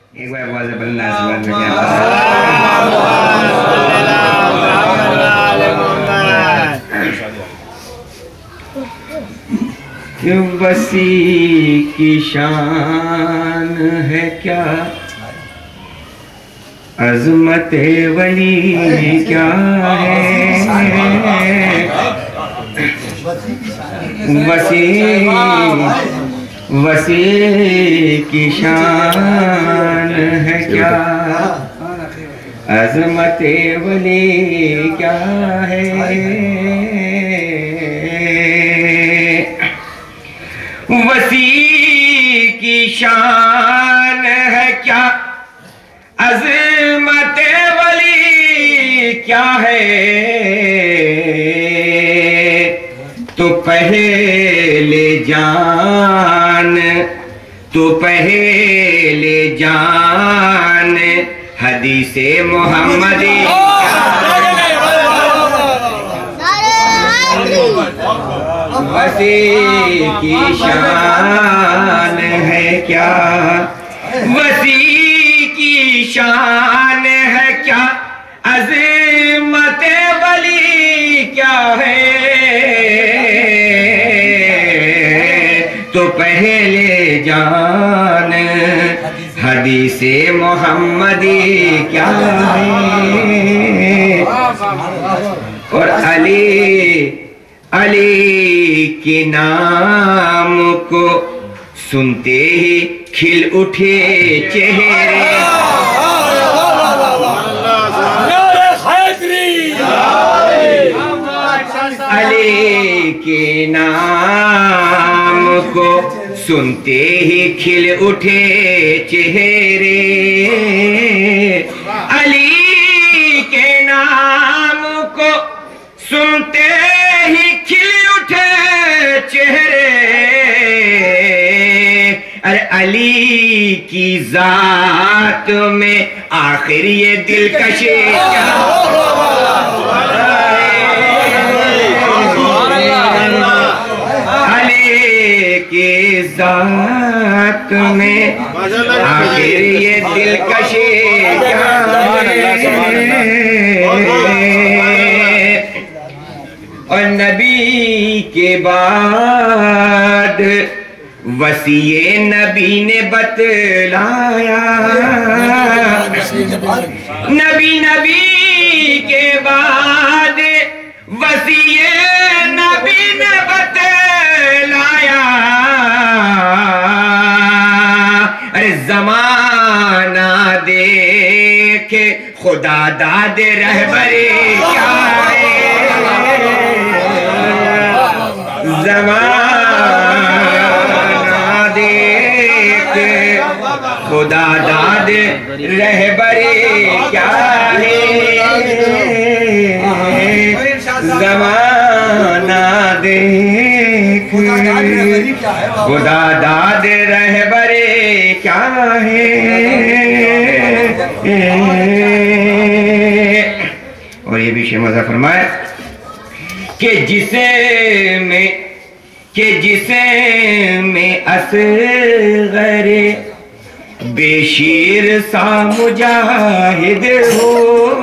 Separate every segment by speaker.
Speaker 1: ایک بار آواز بلند آسمان میں کہ وسیع کی شان ہے کیا، عظمت ولی کیا ہے، وسیع کی شان ہے کیا، عظمت ولی کیا ہے، وسیع کی شان ہے کیا، عظمت ولی کیا ہے، تو پہلے جان حدیث محمدی وسیع کی شان ہے کیا، وسیع کی شان ہے کیا، عظمت ولی کیا ہے، تو پہلے جان حدیث محمدی کیا ہے، اور علی کے نام کو سنتے ہی کھل اٹھے چہرے، علی کے نام کو سنتے ہی کھل اٹھے چہرے، علی کے نام کو سنتے ہی کھل اٹھے چہرے، ارے علی کی ذات میں آخر یہ دلکش کیا، علی کی ذات میں آخر یہ دلکش کیا ہے، اور نبی کے بعد وصی نبی نے بتلایا، نبی کے بعد وصی نبی نے بتلایا، ارے زمانہ دیکھے خدا داد رہبری کیا ہے، زمانہ دیکھے خدا داد رہبری کیا ہے، زمانہ دیکھ خدا داد رہبری کیا ہے، اور یہ بھی شیخ مزہ فرمائے کہ جسے میں اصغر بے شیر سا مجاہد ہو،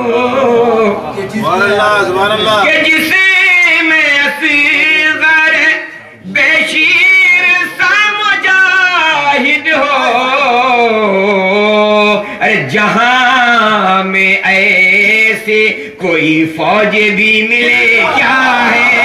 Speaker 1: کہ جسے میں اصغر بے شیر سا مجاہد ہو، ارے جہاں میں ایسے کوئی فوج بھی ملے کیا ہے،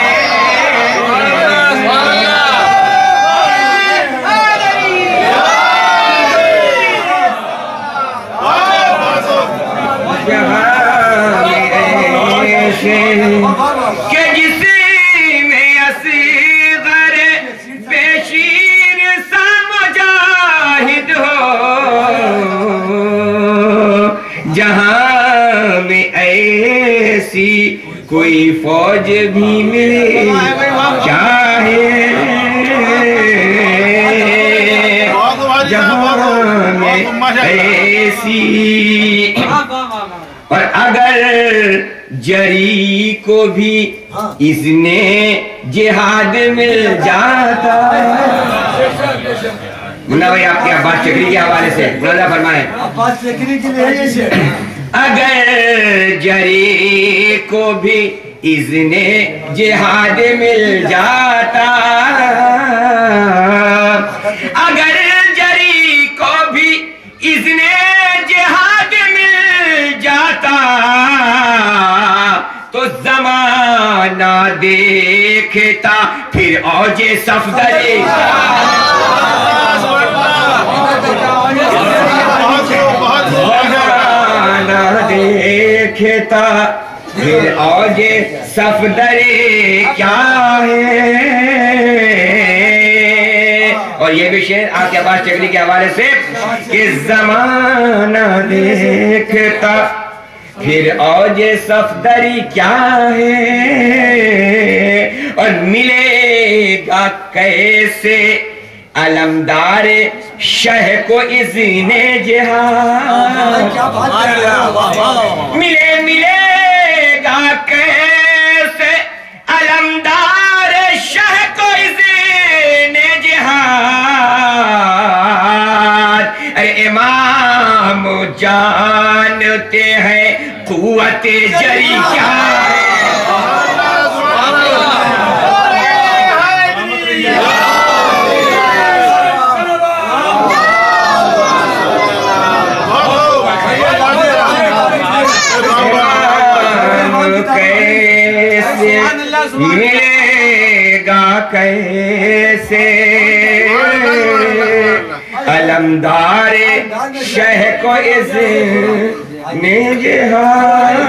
Speaker 1: کہ جسے میں اصغر بے شیر سا مجاہد ہو، جہاں میں ایسی کوئی فوج بھی ملے چاہے، جہاں میں ایسی، اور اگر جری کو بھی اذن جہاد مل جاتا، منا بھائی آپ کے عباس چکری کے حوالے سے ملاحظہ فرمائیں.
Speaker 2: عباس چکری کے لیے یہ شعر.
Speaker 1: اگر جری کو بھی اذن جہاد مل جاتا، اگر جری کو بھی اذن جہاد مل جاتا، تو زمانہ دیکھتا پھر اوج صفدری. دیکھتا پھر اوج صفدری کیا ہے. اور یہ بھی شعر آپ کے عباس چکری کے حوالے سے کہ زمانہ دیکھتا پھر اوج صفدری کیا ہے، اور ملے گا کیسے علمدار شہ کو اذن جہاد. ملے گا کیسے علمدار شہ کو اذن جہاد. ارے امام جانتے ہیں قوت جری کیا ہے. ملے گا کیسے علمدار شہ کو اذن جہاد.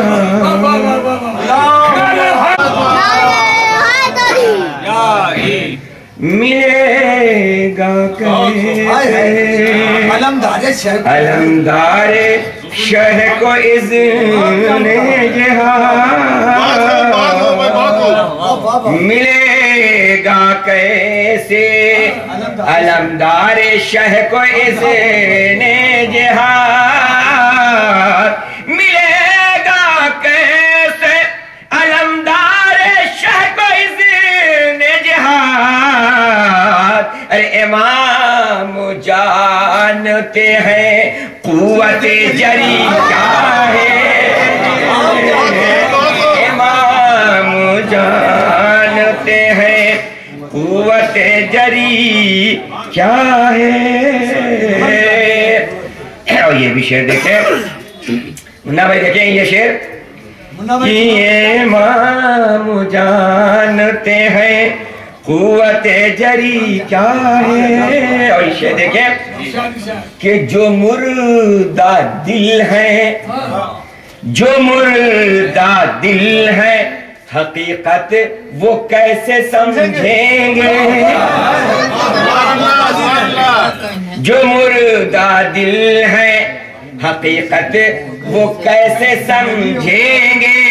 Speaker 1: ملے گا کیسے علمدار شہ کو اذن جہاد. ملے گا کیسے علمدار شہ کو اذن جہاد. ملے گا کیسے علمدار شہ کو اذن جہاد. ارے امام جانتے ہیں قوت جری کیا ہے. امام جانتے ہیں قوت جری کیا ہے. اور یہ بھی شعر دیکھیں منا بھائی، دیکھیں یہ شعر کہ امام جانتے ہیں قوت جری کیا ہے. اور یہ شعر دیکھیں کہ جو مردہ دل ہے، جو مردہ دل ہے حقیقت وہ کیسے سمجھیں گے. جو مردہ دل ہے حقیقت وہ کیسے سمجھیں گے.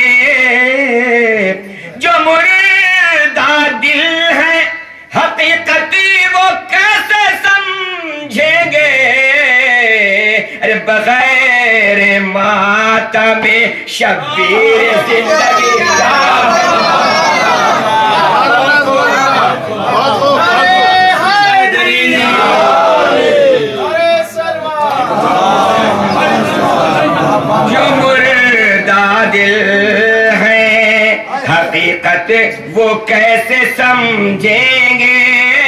Speaker 1: جو مردہ دل ہے حقیقت وہ کیسے سمجھیں گے. ارے بغیر ماتم شبیر زندگی جو مردہ دل ہے حقیقت وہ کیسے سمجھیں گے.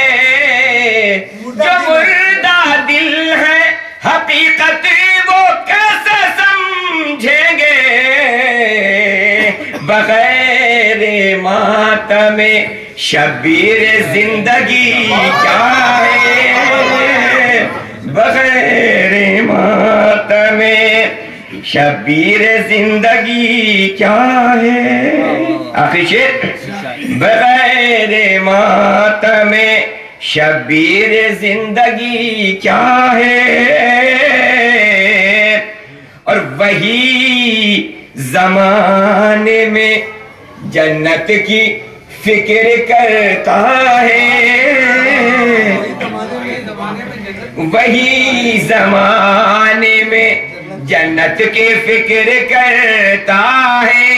Speaker 1: جو مردہ دل ہے حقیقت وہ کیسے سمجھیں گے. بغیر ماتم شبیر زندگی کیا ہے. بغیر ماتم شبیر زندگی کیا ہے. آخری شعر بغیر ماتم شبیر زندگی کیا ہے. اور وہی زمانے میں جنت کی فکر کرتا ہے. وہی زمانے میں جنت کی فکر کرتا ہے.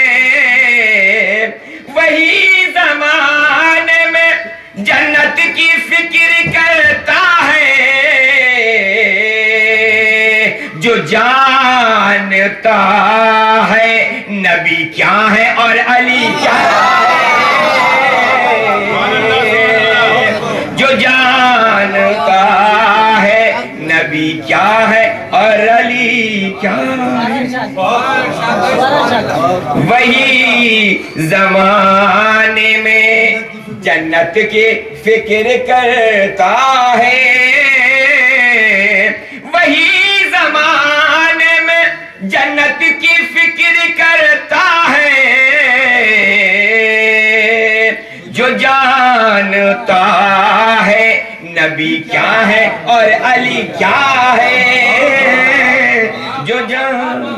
Speaker 1: وہی زمانے میں جنت کی فکر کرتا ہے. جو جانتا ہے نبی کیا ہے اور علی کیا ہے، جو جانتا ہے نبی کیا ہے اور علی کیا ہے، وہی زمانے میں جنت کی فکر کرتا ہے، وہی زمانے میں جنت کی فکر کرتا ہے، جو جانتا ہے نبی کیا ہے اور علی کیا ہے، جو جانتا